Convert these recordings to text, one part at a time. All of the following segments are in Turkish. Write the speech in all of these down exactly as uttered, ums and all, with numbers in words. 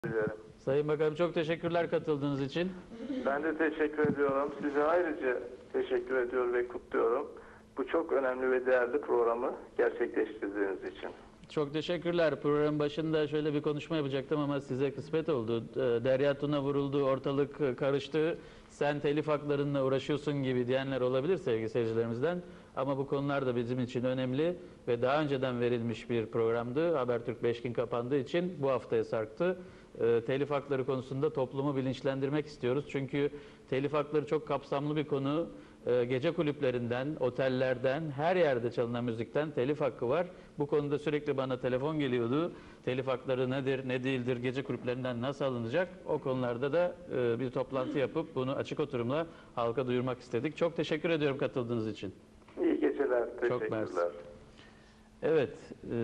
Dilerim. Sayın Bakanım çok teşekkürler katıldığınız için. Ben de teşekkür ediyorum. Size ayrıca teşekkür ediyor ve kutluyorum. Bu çok önemli ve değerli programı gerçekleştirdiğiniz için. Çok teşekkürler. Programın başında şöyle bir konuşma yapacaktım ama size kısmet oldu. Derya Tuna vuruldu, ortalık karıştı. Sen telif haklarınla uğraşıyorsun gibi diyenler olabilir sevgili seyircilerimizden. Ama bu konular da bizim için önemli ve daha önceden verilmiş bir programdı. Habertürk beş gün kapandığı için bu haftaya sarktı. E, telif hakları konusunda toplumu bilinçlendirmek istiyoruz. Çünkü telif hakları çok kapsamlı bir konu. E, gece kulüplerinden, otellerden, her yerde çalınan müzikten telif hakkı var. Bu konuda sürekli bana telefon geliyordu. Telif hakları nedir, ne değildir, gece kulüplerinden nasıl alınacak? O konularda da e, bir toplantı yapıp bunu açık oturumla halka duyurmak istedik. Çok teşekkür ediyorum katıldığınız için. İyi geceler. Çok Teşekkürler. mersi. Evet.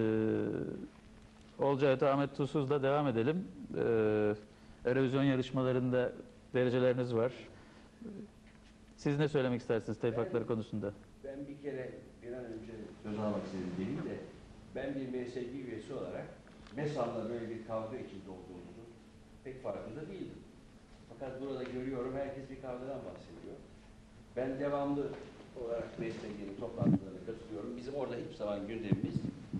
E, Olcay Ahmet Tuzsuz'da devam edelim. E, Erevizyon yarışmalarında dereceleriniz var. Siz ne söylemek istersiniz telif hakları konusunda? Ben bir kere bir an önce söz almak istedim değil de ben bir M S G üyesi olarak MESAM'da böyle bir kavga içinde olduğumuzu pek farkında değildim. Fakat burada görüyorum herkes bir kavgadan bahsediyor. Ben devamlı olarak M S G'nin toplantılarına katılıyorum. Bizim orada hiçbir zaman gündemimiz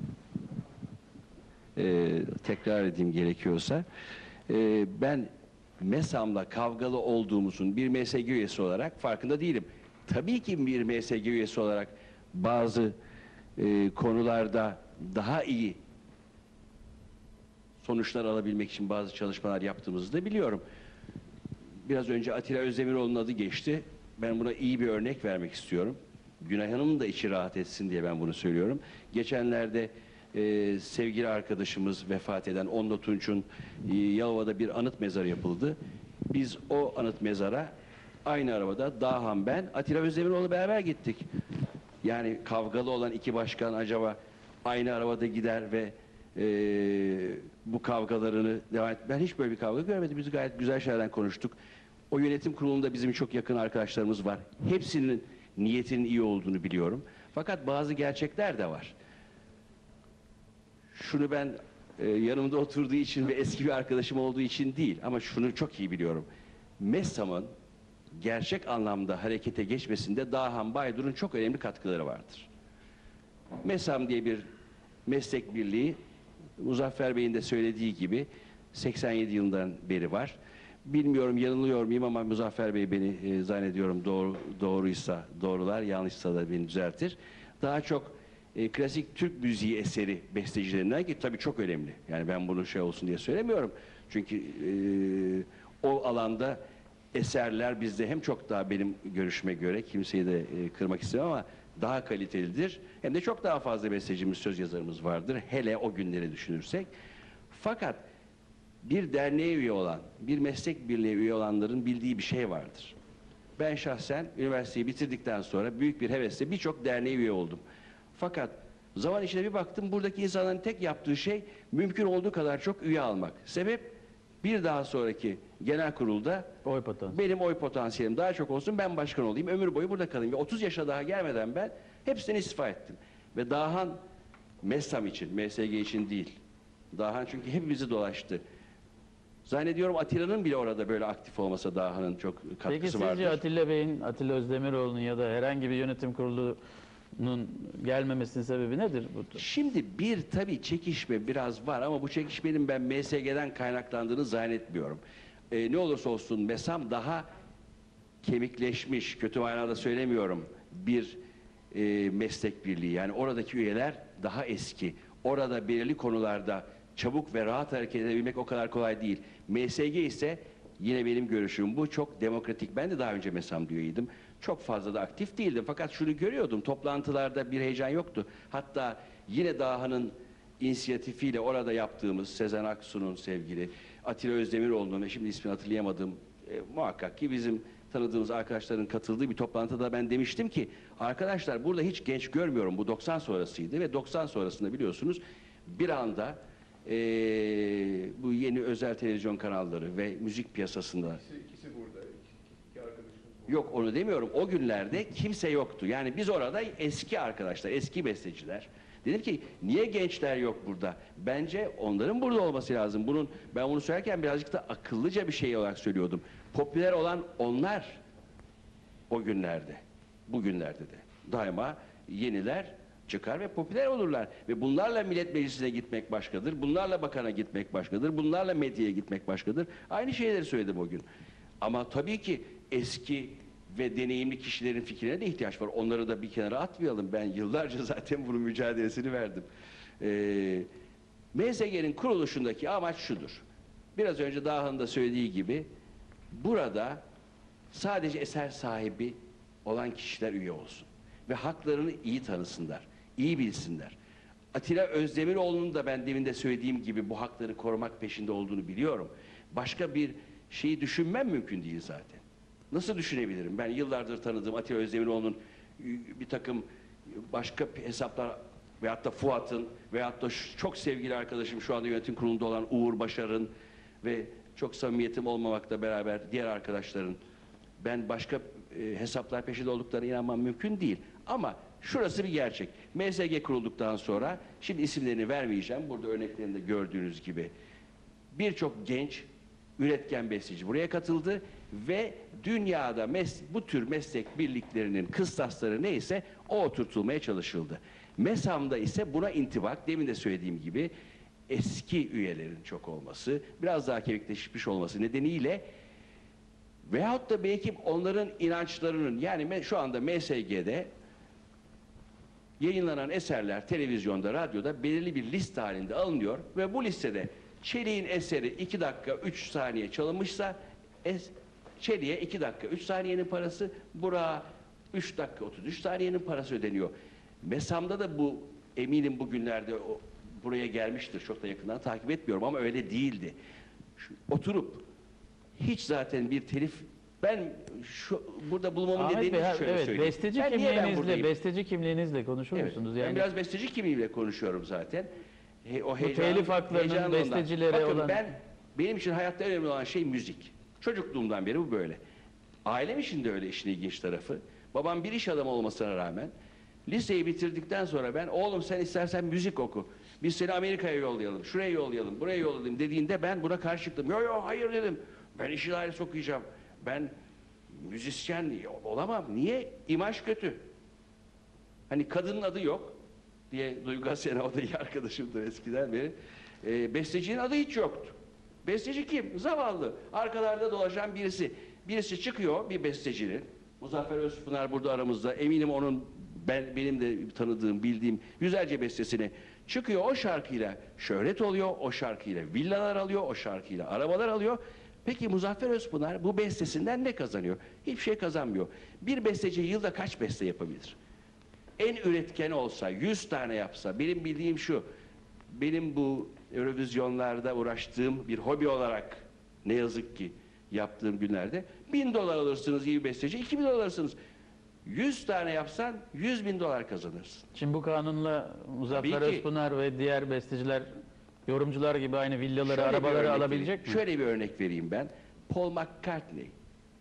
ee, tekrar edeyim gerekiyorsa ee, ben MESAM'la kavgalı olduğumuzun bir M S G üyesi olarak farkında değilim. Tabii ki bir M S G üyesi olarak bazı e, konularda daha iyi sonuçlar alabilmek için bazı çalışmalar yaptığımızı da biliyorum. Biraz önce Atilla Özdemiroğlu'nun adı geçti. Ben buna iyi bir örnek vermek istiyorum. Günay Hanım'ın da içi rahat etsin diye ben bunu söylüyorum. Geçenlerde e, sevgili arkadaşımız vefat eden Onno Tunç'un e, Yalova'da bir anıt mezarı yapıldı. Biz o anıt mezara aynı arabada Dahan, ben, Atilla Özdemiroğlu beraber gittik. Yani kavgalı olan iki başkan acaba aynı arabada gider ve e, bu kavgalarını devam et. Ben hiç böyle bir kavga görmedim. Biz gayet güzel şeylerden konuştuk. O yönetim kurulunda bizim çok yakın arkadaşlarımız var. Hepsinin niyetinin iyi olduğunu biliyorum. Fakat bazı gerçekler de var. Şunu ben e, yanımda oturduğu için ve eski bir arkadaşım olduğu için değil ama şunu çok iyi biliyorum. MESAM'ın gerçek anlamda harekete geçmesinde Dahan Baydur'un çok önemli katkıları vardır. MESAM diye bir meslek birliği, Muzaffer Bey'in de söylediği gibi seksen yedi yılından beri var. Bilmiyorum yanılıyor muyum ama Muzaffer Bey beni e, zannediyorum doğru, doğruysa doğrular, yanlışsa da beni düzeltir. Daha çok e, klasik Türk müziği eseri bestecilerinden ki tabii çok önemli. Yani ben bunu şey olsun diye söylemiyorum. Çünkü e, o alanda eserler bizde hem çok daha benim görüşüme göre kimseyi de e, kırmak istemem ama daha kalitelidir. Hem de çok daha fazla bestecimiz, söz yazarımız vardır. Hele o günleri düşünürsek. Fakat bir derneğe üye olan, bir meslek birliği üye olanların bildiği bir şey vardır. Ben şahsen üniversiteyi bitirdikten sonra büyük bir hevesle birçok derneğe üye oldum. Fakat zaman içinde bir baktım buradaki insanların tek yaptığı şey mümkün olduğu kadar çok üye almak. Sebep bir daha sonraki genel kurulda Oy potansiyeli. benim oy potansiyelim daha çok olsun, ben başkan olayım, ömür boyu burada kalayım. Ve otuz yaşa daha gelmeden ben hepsinden istifa ettim. Ve Dahan MESAM için, M S G için değil. Dahan çünkü hepimizi dolaştı. Zannediyorum Atilla'nın bile orada böyle aktif olmasa Dahan'ın çok katkısı Peki sizce vardır. Atilla Bey'in, Atilla Özdemiroğlu'nun ya da herhangi bir yönetim kurulunun gelmemesinin sebebi nedir? Bu? Şimdi bir tabii çekişme biraz var ama bu çekişmenin ben M S G'den kaynaklandığını zannetmiyorum. Ee, ne olursa olsun MESAM daha kemikleşmiş, kötü manada söylemiyorum, bir e, meslek birliği. Yani oradaki üyeler daha eski. Orada belirli konularda çabuk ve rahat hareket edebilmek o kadar kolay değil. M S G ise yine benim görüşüm bu, çok demokratik. Ben de daha önce MESAM üyeydim. Çok fazla da aktif değildim. Fakat şunu görüyordum, toplantılarda bir heyecan yoktu. Hatta yine Dahan'ın inisiyatifiyle orada yaptığımız Sezen Aksu'nun sevgili Atilla Özdemiroğlu'nun ve şimdi ismini hatırlayamadığım e, muhakkak ki bizim tanıdığımız arkadaşların katıldığı bir toplantıda ben demiştim ki arkadaşlar burada hiç genç görmüyorum. Bu doksan sonrasıydı ve doksan sonrasında biliyorsunuz bir anda e, bu yeni özel televizyon kanalları ve müzik piyasasında İkisi, ikisi burada. İki, iki arkadaşımız burada. yok onu demiyorum. O günlerde kimse yoktu. Yani biz orada eski arkadaşlar, eski besteciler, Dedim ki niye gençler yok burada? Bence onların burada olması lazım. Bunun ben bunu söylerken birazcık da akıllıca bir şey olarak söylüyordum. Popüler olan onlar o günlerde, bugünlerde de daima yeniler çıkar ve popüler olurlar. Ve bunlarla millet meclisine gitmek başkadır, bunlarla bakana gitmek başkadır, bunlarla medyaya gitmek başkadır. Aynı şeyleri söyledim o gün. Ama tabii ki eski ve deneyimli kişilerin fikrine de ihtiyaç var. Onları da bir kenara atmayalım. Ben yıllarca zaten bunun mücadelesini verdim. Ee, M S G'nin kuruluşundaki amaç şudur. Biraz önce Daha'nın da söylediği gibi burada sadece eser sahibi olan kişiler üye olsun. Ve haklarını iyi tanısınlar, iyi bilsinler. Atilla Özdemiroğlu'nun da ben demin de söylediğim gibi bu hakları korumak peşinde olduğunu biliyorum. Başka bir şeyi düşünmem mümkün değil zaten. Nasıl düşünebilirim? Ben yıllardır tanıdığım Atilla Özdemiroğlu'nun bir takım başka hesaplar veyahut da Fuat'ın veyahut da çok sevgili arkadaşım şu anda yönetim kurulunda olan Uğur Başar'ın ve çok samimiyetim olmamakla beraber diğer arkadaşların ben başka e, hesaplar peşinde olduklarına inanmam mümkün değil. Ama şurası bir gerçek. M S G kurulduktan sonra, şimdi isimlerini vermeyeceğim, burada örneklerinde gördüğünüz gibi birçok genç, üretken besteci buraya katıldı ve dünyada mes bu tür meslek birliklerinin kıstasları neyse o oturtulmaya çalışıldı. MESAM'da ise buna intibak, demin de söylediğim gibi eski üyelerin çok olması, biraz daha kemikleşmiş olması nedeniyle veyahut da belki onların inançlarının, yani şu anda M S G'de yayınlanan eserler televizyonda, radyoda belirli bir liste halinde alınıyor ve bu listede Çelik'in eseri iki dakika üç saniye çalınmışsa es, Çelik'e iki dakika üç saniyenin parası, Burak'a üç dakika otuz üç saniyenin parası ödeniyor. MESAM'da da bu eminim bugünlerde o, buraya gelmiştir. Çok da yakından takip etmiyorum ama öyle değildi. Şu, oturup hiç zaten bir telif, ben şu burada bulmamın Ahmet nedeni Bey, ha, şöyle evet, söyleyeyim. besteci Ben niye ben kimliğinizle, buradayım? besteci kimliğinizle konuşur Evet, musunuz? ben Yani biraz besteci kimliğimle konuşuyorum zaten. He, o bu heyecan, telif haklarının heyecanlı ondan. bestecilere Bakın olan... ben, benim için hayatta önemli olan şey müzik. Çocukluğumdan beri bu böyle. Ailem için de öyle işin ilginç tarafı. Babam bir iş adamı olmasına rağmen liseyi bitirdikten sonra ben oğlum sen istersen müzik oku. Biz seni Amerika'ya yollayalım, şuraya yollayalım, buraya yollayalım dediğinde ben buna karşı çıktım. Yo yo hayır dedim. Ben işi dairesi okuyacağım. Ben müzisyen olamam. Niye? İmaj kötü. Hani kadının adı yok diye Duygu Asena, o da iyi arkadaşımdır eskiden beri. E, bestecinin adı hiç yoktu. Besteci kim? Zavallı. Arkalarda dolaşan birisi. Birisi çıkıyor, bir bestecinin. Muzaffer Özpınar burada aramızda. Eminim onun, ben benim de tanıdığım, bildiğim yüzlerce bestesini çıkıyor, o şarkıyla şöhret oluyor, o şarkıyla villalar alıyor, o şarkıyla arabalar alıyor. Peki Muzaffer Özpınar bu bestesinden ne kazanıyor? Hiçbir şey kazanmıyor. Bir besteci yılda kaç beste yapabilir? En üretken olsa, yüz tane yapsa, benim bildiğim şu, benim bu Eurovizyonlarda uğraştığım bir hobi olarak ne yazık ki yaptığım günlerde bin dolar alırsınız iyi bir besteci, iki bin dolar alırsınız. Yüz tane yapsan yüz bin dolar kazanırsın. Şimdi bu kanunla Muzaffer Tabii ki. Özpınar ve diğer besteciler, yorumcular gibi aynı villaları, Şöyle bir arabaları örnek alabilecek vereyim. mi? Şöyle bir örnek vereyim ben. Paul McCartney,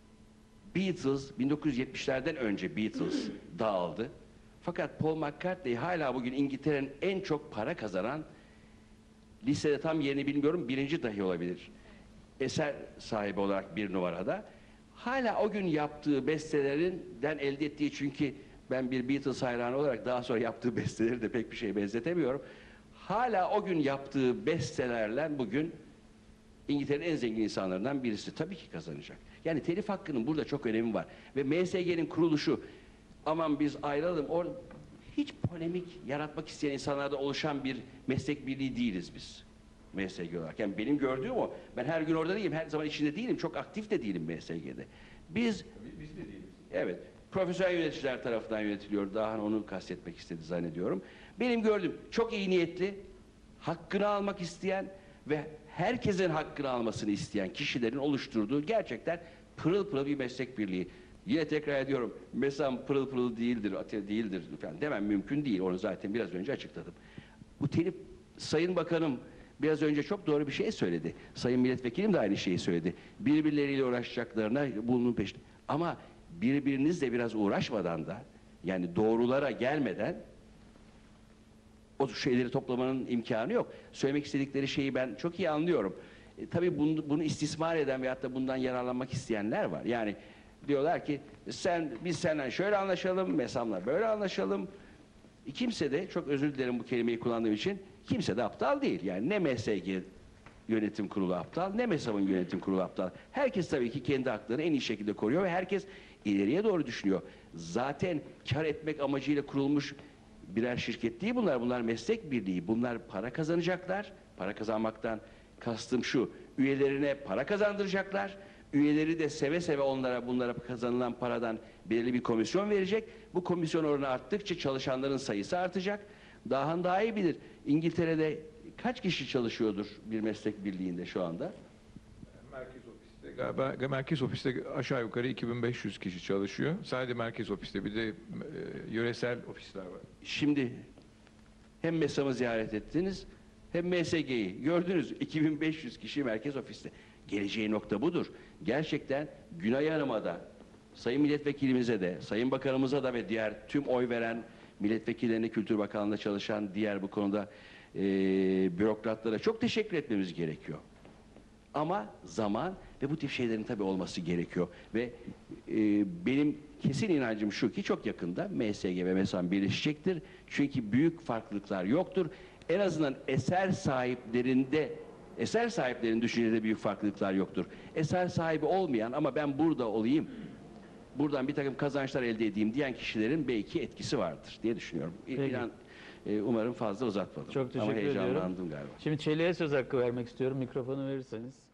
Beatles bin dokuz yüz yetmişlerden önce Beatles dağıldı. Fakat Paul McCartney hala bugün İngiltere'nin en çok para kazanan, listede tam yerini bilmiyorum, birinci dahi olabilir, eser sahibi olarak bir numarada. Hala o gün yaptığı bestelerinden elde ettiği, çünkü ben bir Beatles hayranı olarak daha sonra yaptığı besteleri de pek bir şeye benzetemiyorum. Hala o gün yaptığı bestelerle bugün İngiltere'nin en zengin insanlarından birisi. Tabii ki kazanacak. Yani telif hakkının burada çok önemi var. Ve M S G'nin kuruluşu, aman biz ayrılalım, or hiç polemik yaratmak isteyen insanlarda oluşan bir meslek birliği değiliz biz. M S G olarak. Yani benim gördüğüm o. Ben her gün orada değilim, her zaman içinde değilim, çok aktif de değilim M S G'de. Biz, Biz de değiliz. evet, profesyonel yöneticiler tarafından yönetiliyor. Daha onu kastetmek istedi zannediyorum. Benim gördüğüm çok iyi niyetli, hakkını almak isteyen ve herkesin hakkını almasını isteyen kişilerin oluşturduğu gerçekten pırıl pırıl bir meslek birliği. Yine tekrar ediyorum, MESAM pırıl pırıl değildir, atölye değildir falan demem mümkün değil. Onu zaten biraz önce açıkladım. Bu telif, Sayın Bakanım biraz önce çok doğru bir şey söyledi. Sayın Milletvekilim de aynı şeyi söyledi. Birbirleriyle uğraşacaklarına bunun peşinde. Ama birbirinizle biraz uğraşmadan da, yani doğrulara gelmeden o şeyleri toplamanın imkanı yok. Söylemek istedikleri şeyi ben çok iyi anlıyorum. E, tabii bunu, bunu istismar eden veyahut da bundan yararlanmak isteyenler var. Yani diyorlar ki sen biz senden şöyle anlaşalım, MESAM'la böyle anlaşalım. E, kimse de, çok özür dilerim bu kelimeyi kullandığım için, kimse de aptal değil. Yani ne M S G yönetim kurulu aptal, ne MESAM'ın yönetim kurulu aptal. Herkes tabii ki kendi haklarını en iyi şekilde koruyor ve herkes ileriye doğru düşünüyor. Zaten kar etmek amacıyla kurulmuş birer şirket değil bunlar. Bunlar meslek birliği. Bunlar para kazanacaklar. Para kazanmaktan kastım şu: üyelerine para kazandıracaklar. Üyeleri de seve seve onlara, bunlara kazanılan paradan belirli bir komisyon verecek. Bu komisyon oranı arttıkça çalışanların sayısı artacak. Daha daha iyi bilir. İngiltere'de kaç kişi çalışıyordur bir meslek birliğinde şu anda? Merkez ofiste galiba, merkez ofiste aşağı yukarı iki bin beş yüz kişi çalışıyor. Sadece merkez ofiste, bir de e, yöresel ofisler var. Şimdi hem MESAM'ı ziyaret ettiniz hem M S G'yi gördünüz. iki bin beş yüz kişi merkez ofiste. Geleceği nokta budur. Gerçekten Günay Hanım'a da, Sayın Milletvekilimize de, Sayın Bakanımıza da ve diğer tüm oy veren milletvekillerine, Kültür Bakanlığı'nda çalışan diğer bu konuda e, bürokratlara çok teşekkür etmemiz gerekiyor. Ama zaman ve bu tip şeylerin tabii olması gerekiyor. Ve e, benim kesin inancım şu ki çok yakında M S G ve MESAM birleşecektir. Çünkü büyük farklılıklar yoktur. En azından eser sahiplerinde, eser sahiplerinin düşüncede büyük farklılıklar yoktur. Eser sahibi olmayan ama ben burada olayım, buradan bir takım kazançlar elde edeyim diyen kişilerin belki etkisi vardır diye düşünüyorum. İlan, e, umarım fazla uzatmadım. Çok teşekkür ama ediyorum. heyecanlandım galiba. Şimdi Çelik'e söz hakkı vermek istiyorum. Mikrofonu verirseniz.